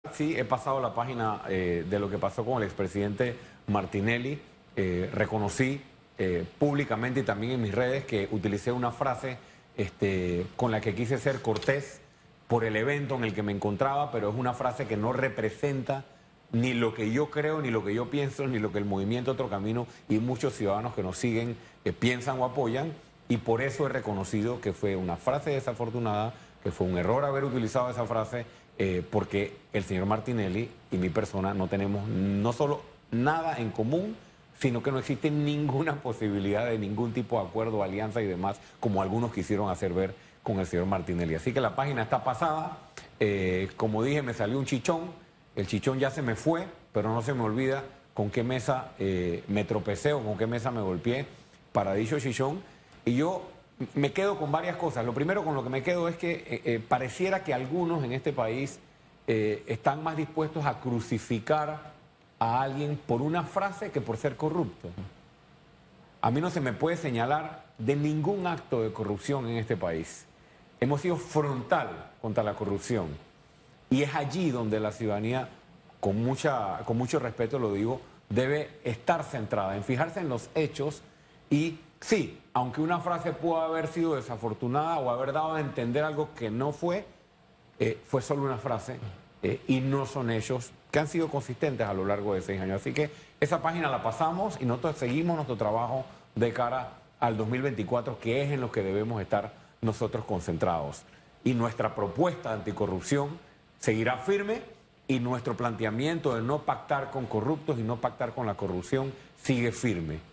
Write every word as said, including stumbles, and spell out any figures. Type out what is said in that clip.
Sí, he pasado la página eh, de lo que pasó con el expresidente Martinelli. Eh, reconocí eh, públicamente y también en mis redes que utilicé una frase este, con la que quise ser cortés por el evento en el que me encontraba, pero es una frase que no representa ni lo que yo creo, ni lo que yo pienso, ni lo que el movimiento Otro Camino y muchos ciudadanos que nos siguen eh, piensan o apoyan, y por eso he reconocido que fue una frase desafortunada, que fue un error haber utilizado esa frase, eh, porque el señor Martinelli y mi persona no tenemos no solo nada en común, sino que no existe ninguna posibilidad de ningún tipo de acuerdo, alianza y demás, como algunos quisieron hacer ver con el señor Martinelli. Así que la página está pasada. Eh, como dije, me salió un chichón. El chichón ya se me fue, pero no se me olvida con qué mesa eh, me tropecé o con qué mesa me golpeé para dicho chichón. Y yo me quedo con varias cosas. Lo primero con lo que me quedo es que eh, eh, pareciera que algunos en este país eh, están más dispuestos a crucificar a alguien por una frase que por ser corrupto. A mí no se me puede señalar de ningún acto de corrupción en este país. Hemos sido frontal contra la corrupción. Y es allí donde la ciudadanía, con, mucha, con mucho respeto lo digo, debe estar centrada en fijarse en los hechos. Y sí, aunque una frase pudo haber sido desafortunada o haber dado a entender algo que no fue, eh, fue solo una frase eh, y no son hechos que han sido consistentes a lo largo de seis años. Así que esa página la pasamos y nosotros seguimos nuestro trabajo de cara al dos mil veinticuatro, que es en lo que debemos estar nosotros concentrados. Y nuestra propuesta de anticorrupción seguirá firme y nuestro planteamiento de no pactar con corruptos y no pactar con la corrupción sigue firme.